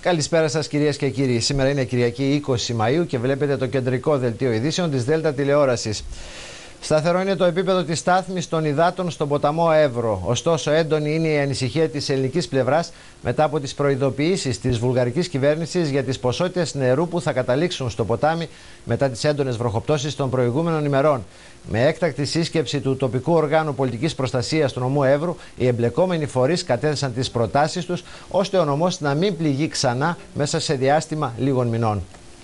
Καλησπέρα σας κυρίες και κύριοι. Σήμερα είναι Κυριακή 20 Μαΐου και βλέπετε το κεντρικό δελτίο ειδήσεων της Δέλτα τηλεόρασης. Σταθερό είναι το επίπεδο της στάθμης των υδάτων στον ποταμό Εύρο. Ωστόσο, έντονη είναι η ανησυχία της ελληνικής πλευράς μετά από τις προειδοποιήσεις της βουλγαρικής κυβέρνησης για τις ποσότητες νερού που θα καταλήξουν στο ποτάμι μετά τις έντονες βροχοπτώσεις των προηγούμενων ημερών. Με έκτακτη σύσκεψη του τοπικού οργάνου πολιτικής προστασίας του νομού Εύρου, οι εμπλεκόμενοι φορείς κατέθεσαν τις προτάσεις τους ώστε ο νομός να μην πληγεί ξανά μέσα σε διάστημα λίγων μηνών.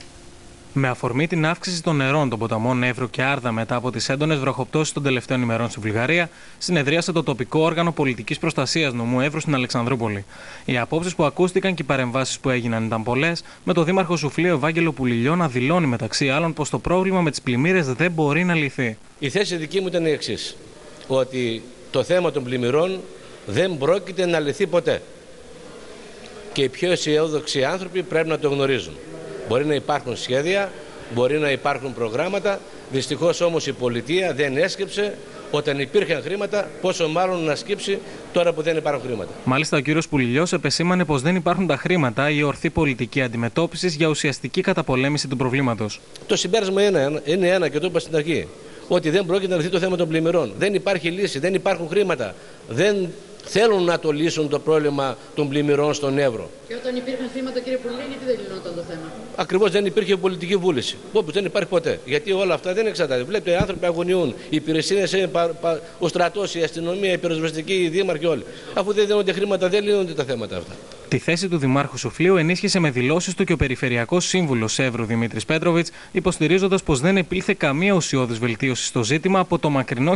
Με αφορμή την αύξηση των νερών των ποταμών Εύρο και Άρδα μετά από τις έντονες βροχοπτώσεις των τελευταίων ημερών στη Βουλγαρία, συνεδρίασε το τοπικό όργανο πολιτικής προστασίας νομού Εύρου στην Αλεξανδρούπολη. Οι απόψεις που ακούστηκαν και οι παρεμβάσεις που έγιναν ήταν πολλές, με τον δήμαρχο Σουφλίου Ευάγγελο Πουληλιό να δηλώνει μεταξύ άλλων πως το πρόβλημα με τις πλημμύρες δεν μπορεί να λυθεί. Η θέση δική μου ήταν η εξής: ότι το θέμα των πλημμυρών δεν πρόκειται να λυθεί ποτέ. Και οι πιο αισιόδοξοι άνθρωποι πρέπει να το γνωρίζουν. Μπορεί να υπάρχουν σχέδια, μπορεί να υπάρχουν προγράμματα, δυστυχώς όμως η πολιτεία δεν έσκυψε όταν υπήρχαν χρήματα, πόσο μάλλον να σκύψει τώρα που δεν υπάρχουν χρήματα. Μάλιστα, ο κύριος Πουληλιός επεσήμανε πως δεν υπάρχουν τα χρήματα ή ορθή πολιτική αντιμετώπισης για ουσιαστική καταπολέμηση του προβλήματος. Το συμπέρασμα είναι ένα και το είπα στην αρχή: ότι δεν πρόκειται να λυθεί το θέμα των πλημμυρών. Δεν υπάρχει λύση, δεν υπάρχουν χρήματα. Δεν θέλουν να το λύσουν το πρόβλημα των πλημμυρών στον Εύρο. Και όταν υπήρχαν χρήματα, κύριε Πουληλιό, γιατί δεν λυνόταν το θέμα? Ακριβώς, δεν υπήρχε πολιτική βούληση. Όπως δεν υπάρχει ποτέ. Γιατί όλα αυτά δεν εξαρτάται. Βλέπετε, οι άνθρωποι αγωνιούν. Οι υπηρεσίες είναι ο στρατός, η αστυνομία, η πυροσβεστική, οι δήμαρχοι όλοι. Αφού δεν δίνονται χρήματα, δεν λύνονται τα θέματα αυτά. Τη θέση του Δημάρχου Σουφλίου ενίσχυσε με δηλώσεις του και ο Περιφερειακός Σύμβουλος Εύρου Δημήτρης Πέτροβιτς, υποστηρίζοντας πως δεν επήλθε καμία ουσιώδης βελτίωση στο ζήτημα από το μακρινό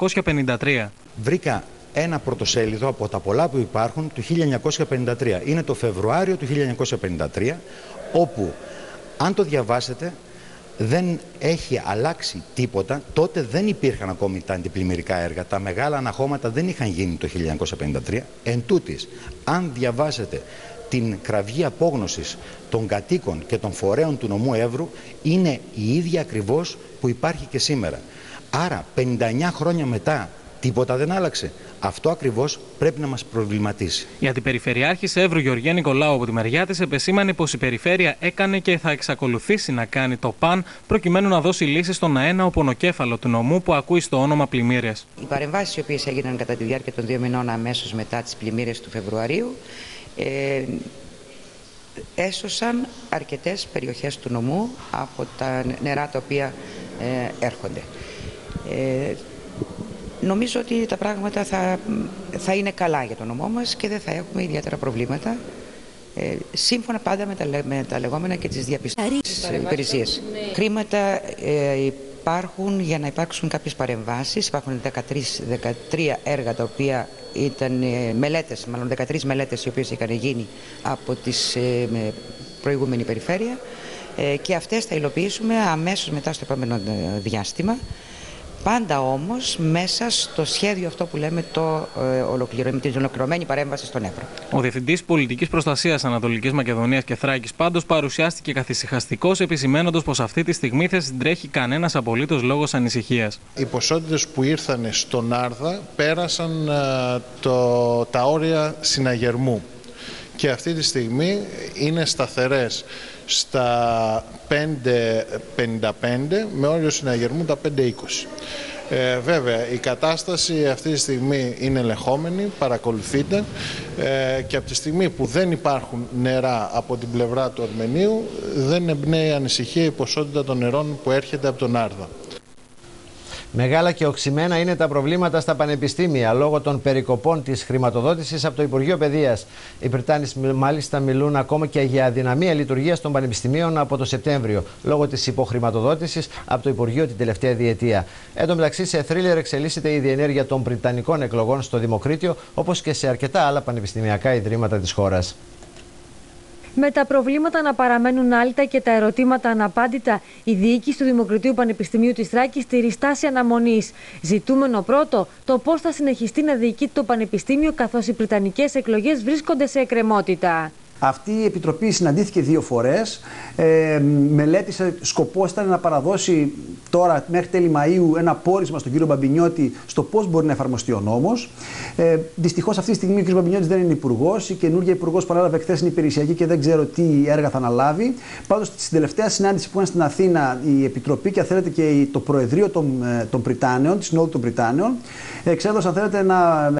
1953. Βρήκα ένα πρωτοσέλιδο από τα πολλά που υπάρχουν του 1953. Είναι το Φεβρουάριο του 1953, όπου αν το διαβάσετε δεν έχει αλλάξει τίποτα. Τότε δεν υπήρχαν ακόμη τα αντιπλημμυρικά έργα. Τα μεγάλα αναχώματα δεν είχαν γίνει το 1953. Εν τούτης, αν διαβάσετε την κραυγή απόγνωσης των κατοίκων και των φορέων του νομού Εύρου, είναι η ίδια ακριβώς που υπάρχει και σήμερα. Άρα 59 χρόνια μετά τίποτα δεν άλλαξε. Αυτό ακριβώς πρέπει να μας προβληματίσει. Η Αντιπεριφερειάρχης Εύρου Γεωργία Νικολάου από τη μεριά της επεσήμανε πως η Περιφέρεια έκανε και θα εξακολουθήσει να κάνει το παν προκειμένου να δώσει λύσεις στον αέναο πονοκέφαλο του νομού που ακούει στο όνομα πλημμύρες. Οι παρεμβάσεις οι οποίες έγιναν κατά τη διάρκεια των 2 μηνών αμέσως μετά τις πλημμύρες του Φεβρουαρίου έσωσαν αρκετές περιοχές του νομού από τα νερά τα οποία έρχονται. Νομίζω ότι τα πράγματα θα είναι καλά για τον νομό μας και δεν θα έχουμε ιδιαίτερα προβλήματα, σύμφωνα πάντα με τα λεγόμενα και τις διαπιστώσεις της υπηρεσίας. Χρήματα υπάρχουν για να υπάρξουν κάποιες παρεμβάσεις. Υπάρχουν 13 έργα τα οποία ήταν μελέτες, μάλλον 13 μελέτες οι οποίες είχαν γίνει από τις προηγούμενη περιφέρεια και αυτές θα υλοποιήσουμε αμέσως μετά στο επόμενο διάστημα. Πάντα όμως μέσα στο σχέδιο αυτό που λέμε την ολοκληρωμένη παρέμβαση στον Εύρο. Ο Διευθυντής Πολιτικής Προστασίας Ανατολικής Μακεδονίας και Θράκης πάντως παρουσιάστηκε καθησυχαστικός, επισημαίνοντας πως αυτή τη στιγμή δεν συντρέχει κανένας απολύτως λόγος ανησυχίας. Οι ποσότητες που ήρθαν στον Άρδα πέρασαν τα όρια συναγερμού και αυτή τη στιγμή είναι σταθερές στα 5,55 με όριο συναγερμού τα 5,20. Βέβαια, η κατάσταση αυτή τη στιγμή είναι ελεγχόμενη, παρακολουθείται και από τη στιγμή που δεν υπάρχουν νερά από την πλευρά του Αρμενίου δεν εμπνέει ανησυχία η ποσότητα των νερών που έρχεται από τον Άρδα. Μεγάλα και οξυμένα είναι τα προβλήματα στα πανεπιστήμια λόγω των περικοπών της χρηματοδότησης από το Υπουργείο Παιδείας. Οι Πριτάνης μάλιστα μιλούν ακόμα και για αδυναμία λειτουργίας των πανεπιστημίων από το Σεπτέμβριο λόγω της υποχρηματοδότησης από το Υπουργείο την τελευταία διετία. Εν τω μεταξύ, σε θρίλερ εξελίσσεται η διενέργεια των Πριτανικών εκλογών στο Δημοκρίτιο, όπως και σε αρκετά άλλα πανεπιστημιακά ιδρύματα της χώρας. Με τα προβλήματα να παραμένουν άλυτα και τα ερωτήματα αναπάντητα, η διοίκηση του Δημοκρατίου Πανεπιστημίου της Θράκης στηρεί στάση αναμονής. Ζητούμενο πρώτο, το πώς θα συνεχιστεί να διοικείται το Πανεπιστήμιο καθώς οι πριτανικές εκλογές βρίσκονται σε εκκρεμότητα. Αυτή η Επιτροπή συναντήθηκε 2 φορές, μελέτησε, σκοπός ήταν να παραδώσει τώρα μέχρι τέλη Μαΐου ένα πόρισμα στον κύριο Μπαμπινιώτη στο πώς μπορεί να εφαρμοστεί ο νόμος. Δυστυχώς αυτή τη στιγμή ο κύριος Μπαμπινιώτης δεν είναι υπουργός, η καινούργια υπουργός παράλαβε χθες είναι υπηρεσιακή και δεν ξέρω τι έργα θα αναλάβει. Πάντως στην τελευταία συνάντηση που ήταν στην Αθήνα η Επιτροπή και αν θέλετε και το Προεδρείο των Πριτάνεων, της Συνόδου των Πριτάνεων, εξέδωσαν αν θέλετε